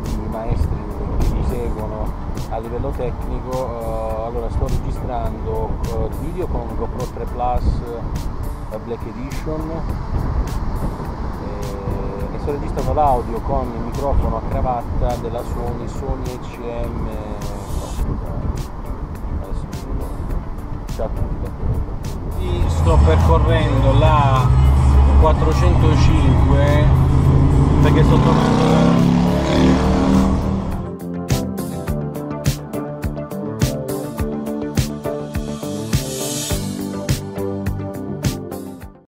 i maestri che mi seguono a livello tecnico. Allora sto registrando video con GoPro 3 Plus Black Edition e sto registrando l'audio con il microfono a cravatta della Sony ECM. Adesso mi ricordo. Sto percorrendo la 405 perché sto tornando